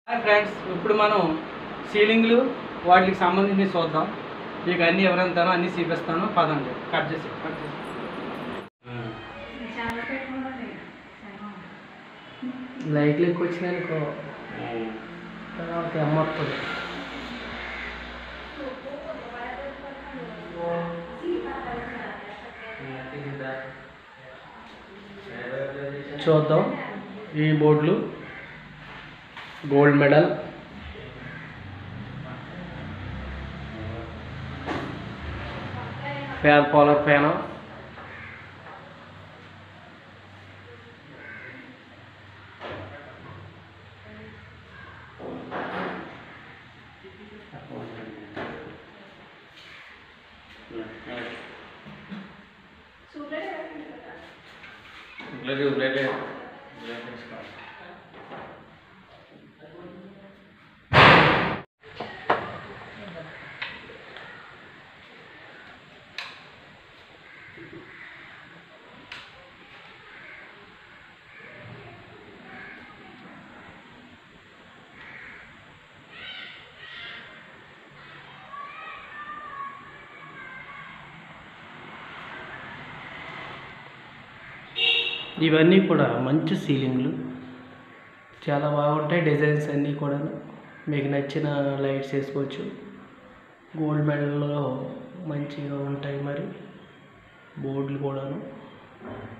Hi friends, ఇప్పుడు మనం సీలింగ్లు వాటికి సంబంధించి చూద్దాం. మీకు అన్నీ ఎవరంతానో అన్నీ చూపిస్తాను. పదండి, కట్ చేసి లైట్లు ఎక్కువ వచ్చినాయనుకో తర్వాత అమ్మొస్తుంది. చూద్దాం. ఈ బోర్డులు gold medal, fan polar fan, ఇవన్నీ కూడా మంచి సీలింగ్లు, చాలా బాగుంటాయి. డిజైన్స్ అన్నీ కూడా మీకు నచ్చిన లైట్స్ వేసుకోవచ్చు. గోల్డ్ మెడల్లో మంచిగా ఉంటాయి. మరి బోర్డులు కూడాను